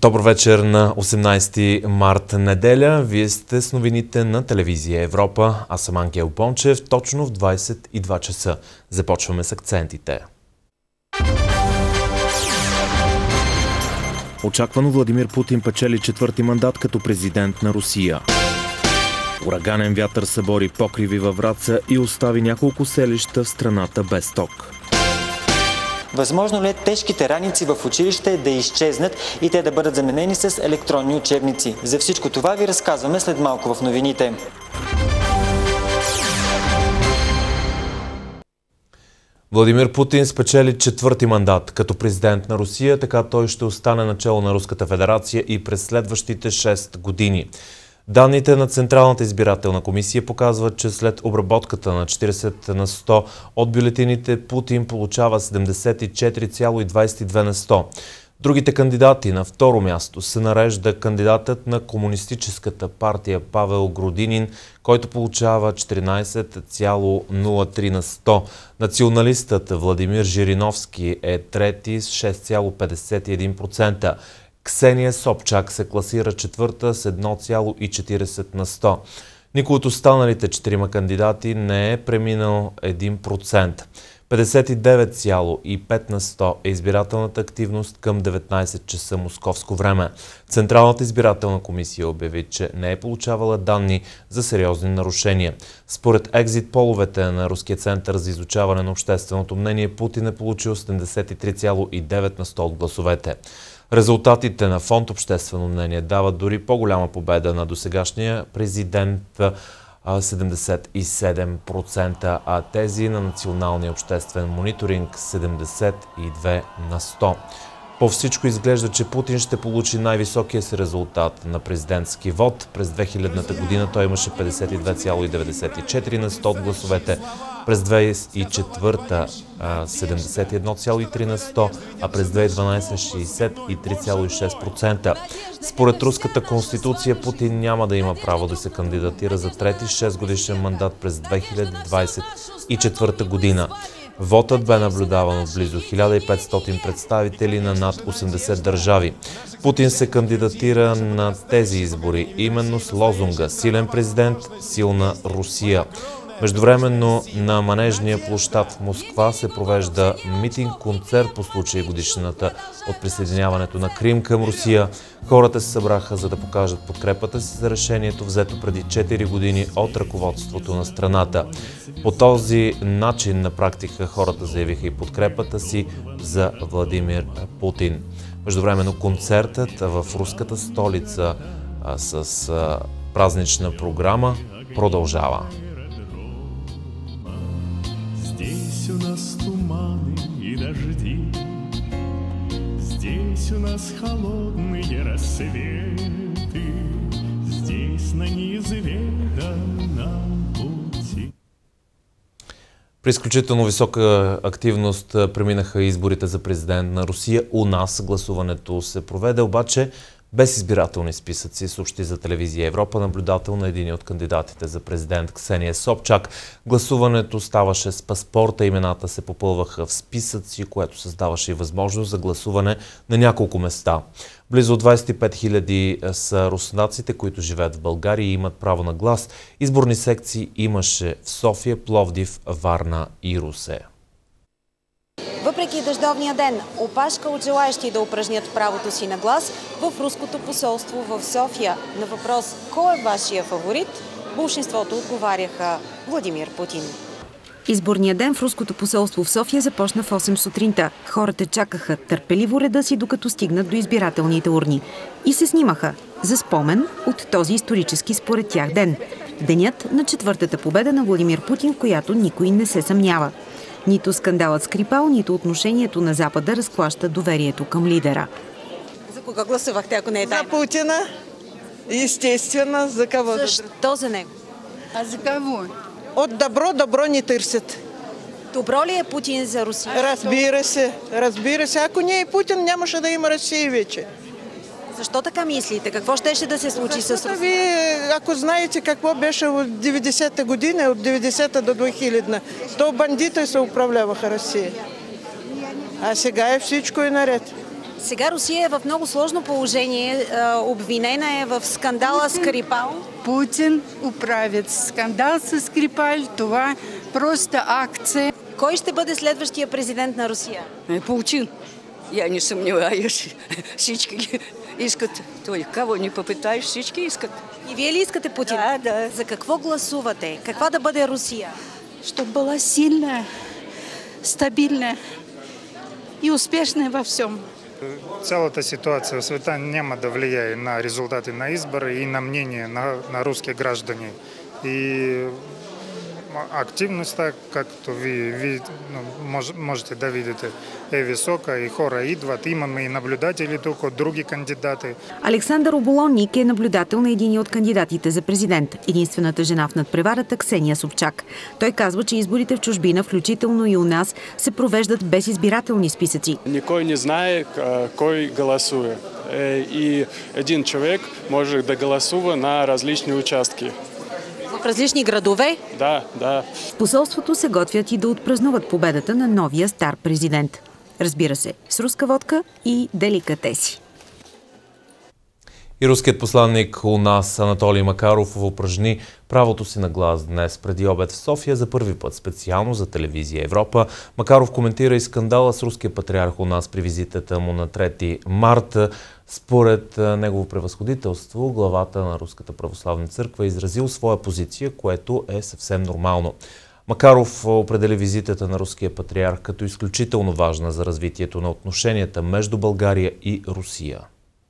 Добър вечер на 18 март неделя. Вие сте с новините на телевизия Европа. Аз съм Ангел Бончев. Точно в 22 часа. Започваме с акцентите. Очаквано Владимир Путин печели четвърти мандат като президент на Русия. Ураганен вятър събори покриви във Враца и остави няколко селища в страната без ток. Възможно ли е тежките раници в училище да изчезнат и те да бъдат заменени с електронни учебници? За всичко това ви разказваме след малко в новините. Владимир Путин спечели четвърти мандат като президент на Русия, така той ще остане начело на Руската федерация и през следващите 6 години. Данните на Централната избирателна комисия показват, че след обработката на 40 на 100 от бюлетините Путин получава 74,22 на 100. Другите кандидати на второ място се нарежда кандидатът на Комунистическата партия Павел Грудинин, който получава 14,03 на 100. Националистът Владимир Жириновски е трети с 6,51%. Ксения Собчак се класира четвърта с 1,40 на 100. Никой от останалите четирима кандидати не е преминал 1%. 59,5 на 100 е избирателната активност към 19 часа московско време. Централната избирателна комисия обяви, че не е получавала данни за сериозни нарушения. Според екзит половете на Руския център за изучаване на общественото мнение, Путин е получил 73,9 на 100 от гласовете. Резултатите на фонд Обществено мнение дават дори по-голяма победа на досегашния президент 77%, а тези на Националния обществен мониторинг 72 на 100. По всичко изглежда, че Путин ще получи най-високия си резултат на президентски вод. През 2000-та година той имаше 52,94 на 100 от гласовете, през 2004-та 71,3 на 100, а през 2012 63,6%. Според руската конституция Путин няма да има право да се кандидатира за трети 6 годишен мандат през 2024 година. Вотът бе наблюдаван от близо 1500 представители на над 80 държави. Путин се кандидатира на тези избори именно с лозунга «Силен президент, силна Русия». Междувременно на Манежния площад в Москва се провежда митинг-концерт по случай годишнината от присъединяването на Крим към Русия. Хората се събраха, за да покажат подкрепата си за решението, взето преди 4 години от ръководството на страната. По този начин на практика хората заявиха и подкрепата си за Владимир Путин. Междувременно концертът в руската столица с празнична програма продължава. Здесь у нас туманы и дожди, здесь у нас холодные рассветы, здесь на неизведанном пути. При изключително висока активност преминаха изборите за президент на Русия. У нас гласуването се проведе, обаче без избирателни списъци, съобщи за телевизия Европа наблюдател на един от кандидатите за президент Ксения Собчак. Гласуването ставаше с паспорта, имената се попълваха в списъци, което създаваше и възможност за гласуване на няколко места. Близо 25 000 са руснаците, които живеят в България и имат право на глас. Изборни секции имаше в София, Пловдив, Варна и Русе. Въпреки дъждовния ден, опашка от желаещи да упражнят правото си на глас в руското посолство в София. На въпрос «Кой е вашия фаворит?», болшинството отговаряха Владимир Путин. Изборният ден в руското посолство в София започна в 8 сутринта. Хората чакаха търпеливо реда си, докато стигнат до избирателните урни. И се снимаха за спомен от този исторически според тях ден. Денят на четвъртата победа на Владимир Путин, в която никой не се съмнява. Нито скандалът Скрипал, нито отношението на Запада разклаща доверието към лидера. За кога гласувахте, ако не е тайна? За Путина. Естествено. За кого? Защо за него? А за кого? От добро не търсят. Добро ли е Путин за Русия? Разбира се. Ако не е Путин, нямаше да има Русия вече. Защо така мислите? Какво щеше да се случи с Русия? Вие, ако знаете какво беше от 90-та година, от 90-та до 2000-та, то бандити се управляваха Русия. А сега всичко е наред. Сега Русия е в много сложно положение. Обвинена е в скандала Скрипал. Путин управит скандал с Скрипал. Това просто акция. Кой ще бъде следващия президент на Русия? Путин. Я не сомневаюсь. Всички искат. Той кого не попитаеш, всички искат. И вие ли искате Путин? Да. За какво гласувате? Каква да бъде Русия? Щоб была сильная, стабильная и успешная во всем. Цялата ситуация в света няма да влияе на резултати на избори и на мнение на русские граждане. И активността, както ви можете да видите, е висока и хора идват. Имаме и наблюдатели тук от други кандидати. Александър Оболонник е наблюдател на един от кандидатите за президент. Единствената жена в надпреварата Ксения Собчак. Той казва, че изборите в чужбина, включително и у нас, се провеждат без избирателни списъци. Никой не знае кой гласува. И един човек може да гласува на различни участки. В различни градове? Да. В посолството се готвят и да отпразнуват победата на новия стар президент. Разбира се, с руска водка и деликатеси. И руският посланник у нас Анатолий Макаров упражни правото си на глас днес преди обед в София за първи път специално за телевизия Европа. Макаров коментира и скандала с руския патриарх у нас при визитата му на 3 марта. Според негово превъзходителство, главата на Руската православна църква е изразил своя позиция, което е съвсем нормално. Макаров определи визитата на руския патриарх като изключително важна за развитието на отношенията между България и Русия.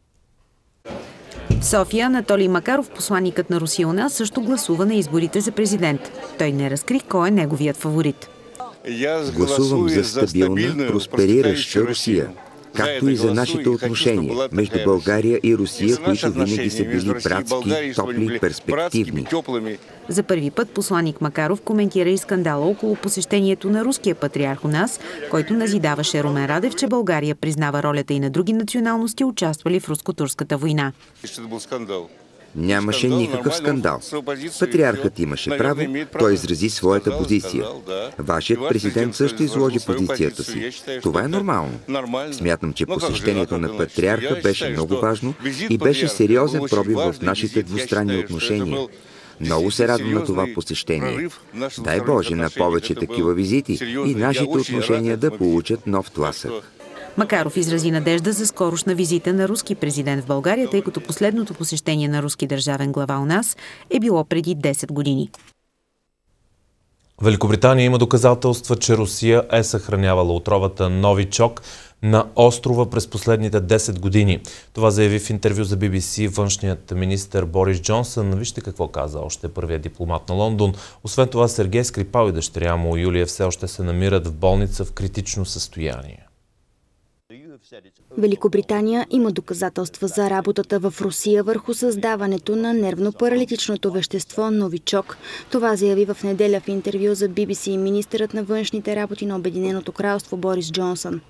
В София Анатолий Макаров, посланникът на Русия у нас, също гласува на изборите за президент. Той не разкри кой е неговият фаворит. Гласувам за стабилна, просперираща Русия, както и за нашите отношения между България и Русия, които винаги са били братски, топли, перспективни. За първи път посланник Макаров коментира и скандала около посещението на руския патриарх у нас, който назидаваше Румен Радев, че България признава ролята и на други националности, участвали в руско-турската война. Нямаше никакъв скандал. Патриархът имаше право, той изрази своята позиция. Вашият президент също изложи позицията си. Това е нормално. Смятам, че посещението на патриарха беше много важно и беше сериозен пробив в нашите двустранни отношения. Много се радвам на това посещение. Дай Боже на повече такива визити и нашите отношения да получат нов тласък. Макаров изрази надежда за скорошна визита на руски президент в България, тъй като последното посещение на руски държавен глава у нас е било преди 10 години. Великобритания има доказателства, че Русия е съхранявала отровата Новичок на острова през последните 10 години. Това заяви в интервю за BBC външният министър Борис Джонсън. Вижте какво каза още първият дипломат на Лондон. Освен това, Сергей Скрипал и дъщеря му Юлия все още се намират в болница в критично състояние. Великобритания има доказателства за работата в Русия върху създаването на нервно-паралитичното вещество Новичок. Това заяви в неделя в интервю за BBC министърът на външните работи на Обединеното кралство Борис Джонсън.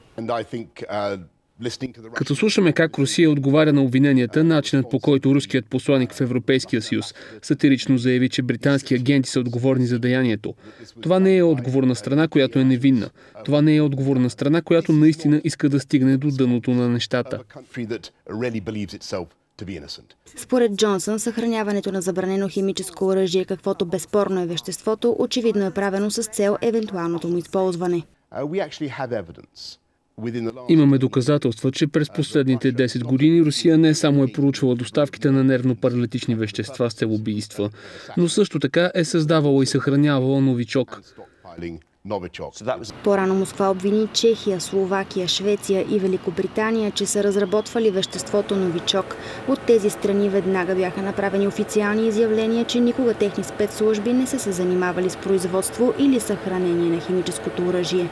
Като слушаме как Русия отговаря на обвиненията, начинът по който руският посланик в Европейския съюз сатирично заяви, че британски агенти са отговорни за деянието. Това не е отговор на страна, която е невинна. Това не е отговор на страна, която наистина иска да стигне до дъното на нещата. Според Джонсън, съхраняването на забранено химическо оръжие, каквото безспорно е веществото, очевидно е правено с цел евентуалното му използване. Имаме доказателства, че през последните 10 години Русия не само е проучвала доставките на нервно-паралитични вещества с цел убийства, но също така е създавала и съхранявала Новичок. По-рано Москва обвини Чехия, Словакия, Швеция и Великобритания, че са разработвали веществото Новичок. От тези страни веднага бяха направени официални изявления, че никога техни спецслужби не са се занимавали с производство или съхранение на химическото оръжие.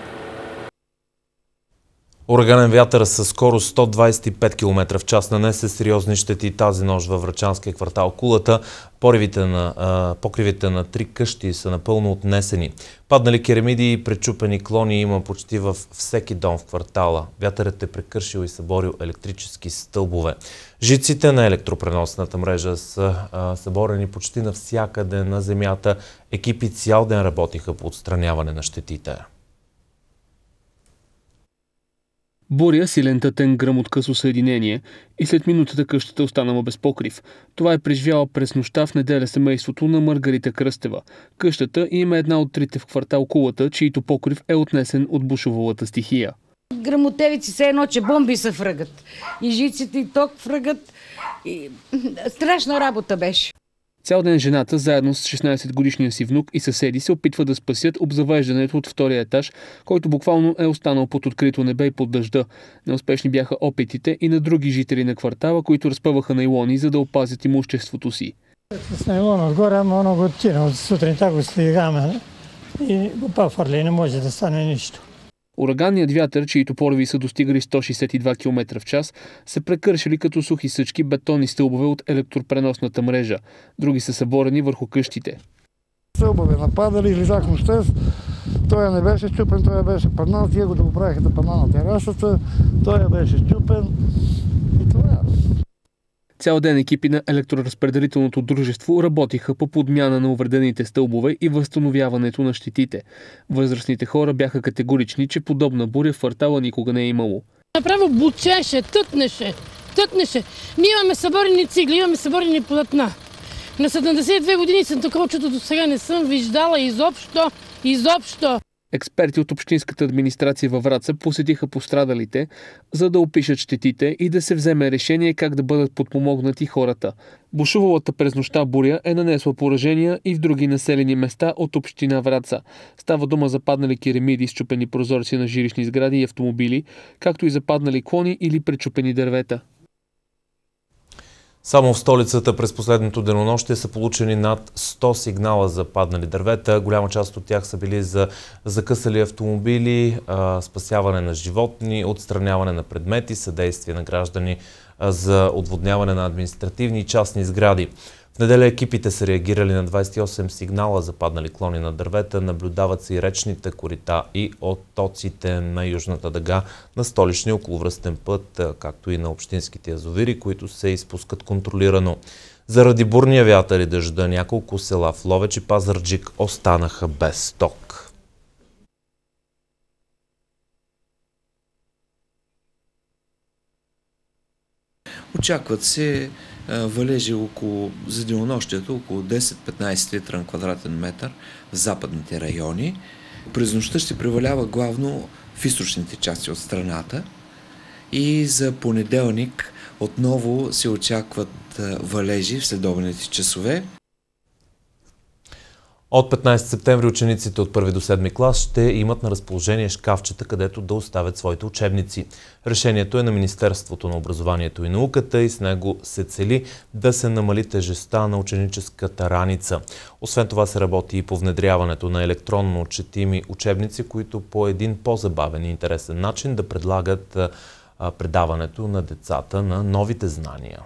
Ураганен вятър със скорост 125 км в час нанесе сериозни щети тази нощ във врачанския квартал Кулата. Покривите на 3 къщи са напълно отнесени. Паднали керемиди и пречупени клони има почти във всеки дом в квартала. Вятърът е прекършил и съборил електрически стълбове. Жиците на електропреносната мрежа са съборени почти навсякъде на земята. Екипи цял ден работиха по отстраняване на щетите. Буря силен тътен гръм от късо съединение и след минутата къщата останала без покрив. Това е преживяла през нощта в неделя семейството на Маргарита Кръстева. Къщата има една от трите в квартал Кулата, чието покрив е отнесен от бушувалата стихия. Грамотевици все едно, че бомби се фръгат. И жиците, и ток фръгат. Страшна работа беше. Цял ден жената, заедно с 16-годишния си внук и съседи, се опитва да спасят обзавеждането от втория етаж, който буквално е останал под открито небе и под дъжда. Неуспешни бяха опитите и на други жители на квартала, които разпъваха найлони, за да опазят имуществото си. С найлон отгоре, ама оно го тина. От сутринта го стигаме и го пафърли, не може да стане нищо. Ураганният вятър, чието пориви са достигали 162 км в час, се прекършили като сухи съчки бетонни стълбове от електропреносната мрежа. Други са съборени върху къщите. Стълбове нападали, излизах нощта, той не беше щупен, той беше паднал, тия го да го правиха да падна на терасата, той беше щупен и това. Цял ден екипи на електроразпределителното дружество работиха по подмяна на увредените стълбове и възстановяването на щетите. Възрастните хора бяха категорични, че подобна буря в квартала никога не е имало. Направо бучеше, тътнеше. Ние имаме съборени цигли, имаме съборени платна. На 72 години съм такова чудо до сега не съм виждала изобщо. Експерти от общинската администрация във Враца посетиха пострадалите, за да опишат щетите и да се вземе решение как да бъдат подпомогнати хората. Бушувалата през нощта буря е нанесла поражения и в други населени места от община Враца. Става дума за паднали керемиди, счупени прозорци на жилищни сгради и автомобили, както и за паднали клони или пречупени дървета. Само в столицата през последното денонощие са получени над 100 сигнала за паднали дървета. Голяма част от тях са били за закъсали автомобили, спасяване на животни, отстраняване на предмети, съдействие на граждани за отводняване на административни и частни сгради. В неделя екипите са реагирали на 28 сигнала за паднали клони на дървета. Наблюдават се и речните корита и оттоците на южната дъга на столичния околовръстен път, както и на общинските язовири, които се изпускат контролирано. Заради бурния вятър и дъжда няколко села в Ловеч и Пазарджик останаха без ток. Очакват се валежи за денонощието около 10-15 литра на квадратен метър в западните райони. През нощта ще превалява главно в източните части от страната и за понеделник отново се очакват валежи в следобедните часове. От 15 септември учениците от 1 до 7 клас ще имат на разположение шкафчета, където да оставят своите учебници. Решението е на Министерството на образованието и науката и с него се цели да се намали тежестта на ученическата раница. Освен това се работи и по внедряването на електронно четими учебници, които по един по-забавен и интересен начин да предлагат предаването на децата на новите знания.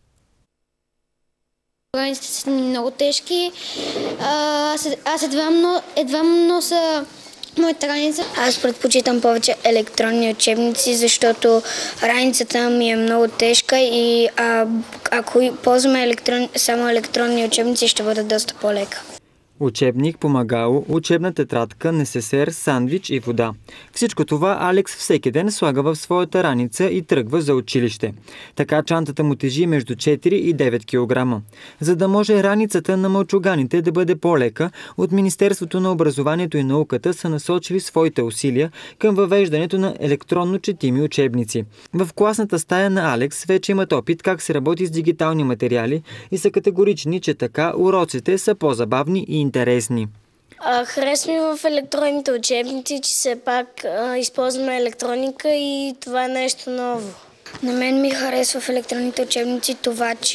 Раниците са много тежки. Аз едва нося моята раница. Аз предпочитам повече електронни учебници, защото раницата ми е много тежка и ако ползваме само електронни учебници, ще бъде доста по-лека. Учебник, помагало, учебна тетрадка, несесер, сандвич и вода. Всичко това Алекс всеки ден слага в своята раница и тръгва за училище. Така чантата му тежи между 4 и 9 кг. За да може раницата на мълчуганите да бъде по-лека, от Министерството на образованието и науката са насочили своите усилия към въвеждането на електронно четими учебници. В класната стая на Алекс вече имат опит как се работи с дигитални материали и са категорични, че така уроците са по-забавни и интересни. Харесва ми в електронните учебници, че все пак използваме електроника и това е нещо ново. На мен ми харесва в електронните учебници това, че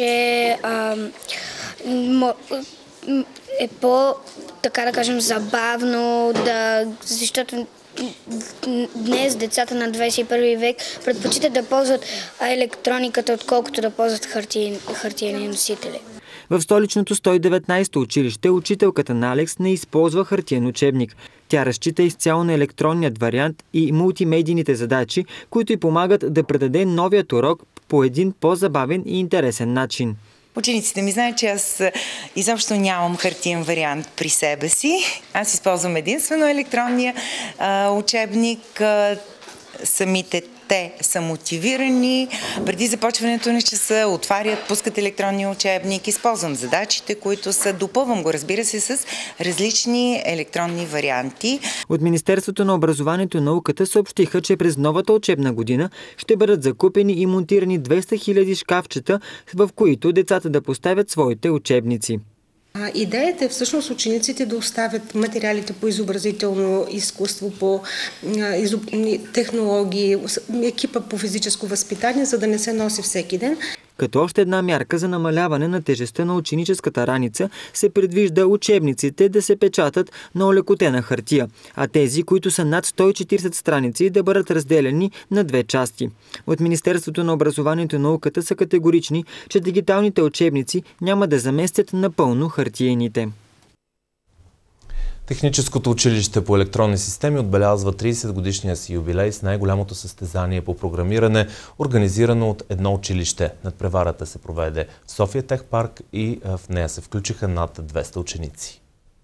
е така да кажем, забавно, защото днес децата на 21 век предпочитат да ползват електрониката, отколкото да ползват хартиени носители. В столичното 119-то училище учителката на Алекс не използва хартиен учебник. Тя разчита изцяло на електронният вариант и мултимедийните задачи, които й помагат да предаде новият урок по един по-забавен и интересен начин. Учениците ми знаят, че аз изобщо нямам хартиен вариант при себе си. Аз използвам единствено електронния учебник. Самите те са мотивирани, преди започването на часа отварят, пускат електронния учебник, използвам задачите, които са, допълвам го, разбира се, с различни електронни варианти. От Министерството на образованието и науката съобщиха, че през новата учебна година ще бъдат закупени и монтирани 200 000 шкафчета, в които децата да поставят своите учебници. Идеята е всъщност учениците да оставят материалите по изобразително изкуство, по технологии, екипа по физическо възпитание, за да не се носи всеки ден. Като още една мярка за намаляване на тежестта на ученическата раница се предвижда учебниците да се печатат на олекотена хартия, а тези, които са над 140 страници, да бъдат разделени на две части. От Министерството на образованието и науката са категорични, че дигиталните учебници няма да заместят напълно хартиените. Техническото училище по електронни системи отбелязва 30-годишния си юбилей с най-голямото състезание по програмиране, организирано от едно училище. Надпреварата се проведе в София Тех Парк и в нея се включиха над 200 ученици.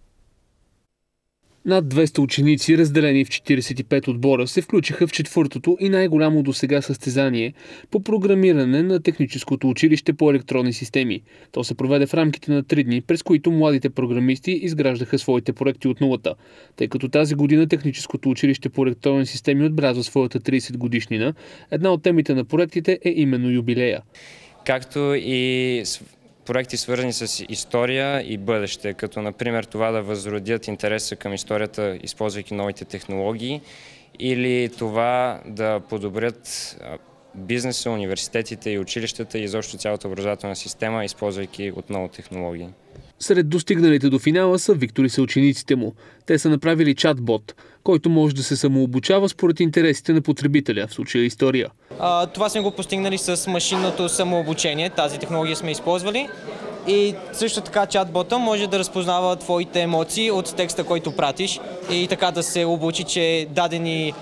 Над 200 ученици, разделени в 45 отбора, се включиха в четвъртото и най-голямо досега състезание по програмиране на Техническото училище по електронни системи. То се проведе в рамките на 3 дни, през които младите програмисти изграждаха своите проекти от нулата. Тъй като тази година Техническото училище по електронни системи отбелязва своята 30 годишнина, една от темите на проектите е именно юбилея. Както и проекти, свързани с история и бъдеще, като например това да възродят интереса към историята, използвайки новите технологии, или това да подобрят бизнеса, университетите и училищата и изобщо цялата образователна система, използвайки отново технологии. Сред достигналите до финала са Виктор и съучениците му. Те са направили чат-бот, който може да се самообучава според интересите на потребителя, в случая история. Това сме го постигнали с машинното самообучение, тази технология сме използвали. И също така чат-бота може да разпознава твоите емоции от текста, който пратиш и така да се обучи, че дадени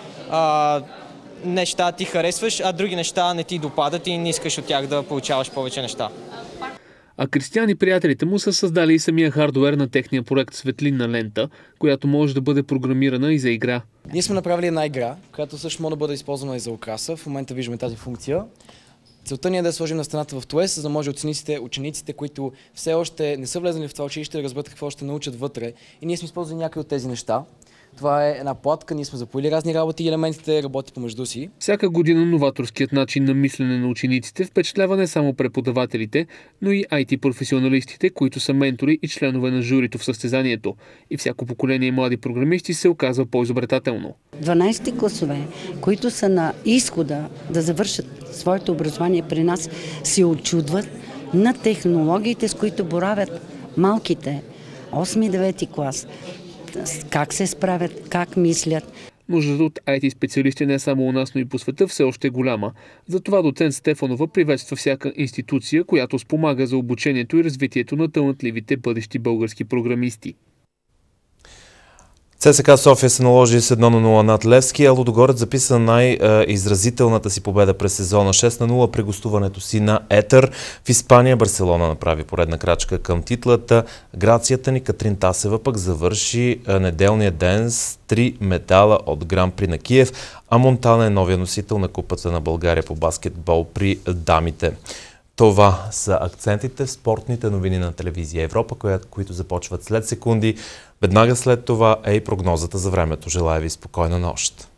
неща ти харесваш, а други неща не ти допадат и не искаш от тях да получаваш повече неща. А Кристиан и приятелите му са създали и самия хардуер на техния проект Светлинна лента, която може да бъде програмирана и за игра. Ние сме направили една игра, която също може да бъде използвана и за украса. В момента виждаме тази функция. Целта ни е да я сложим на стената в ТУЕС, за да може учениците, които все още не са влезли в това училище, да разберат какво ще научат вътре. И ние сме използвали някои от тези неща. Това е една платка, ние сме запоили разни работи и елементите работят помежду си. Всяка година новаторският начин на мислене на учениците впечатлява не само преподавателите, но и IT-професионалистите, които са ментори и членове на журито в състезанието. И всяко поколение млади програмисти се оказва по-изобретателно. 12 класове, които са на изхода да завършат своето образование при нас, се очудват на технологиите, с които боравят малките 8-9 клас. Как се справят, как мислят. Нуждата от IT-специалисти не само у нас, но и по света все още е голяма. Затова доцент Стефанова приветства всяка институция, която спомага за обучението и развитието на талантливите бъдещи български програмисти. ЦСКА София се наложи с 1-0 над Левски, а Лудогорец записа най-изразителната си победа през сезона 6-0 при гостуването си на Етър. В Испания Барселона направи поредна крачка към титлата. Грацията ни Катрин Тасева пък завърши неделния ден с 3 медала от Гран При на Киев, а Монтана е новия носител на Купата на България по баскетбол при дамите. Това са акцентите в спортните новини на телевизия Европа, които започват след секунди. Веднага след това е и прогнозата за времето. Желая ви спокойна нощ!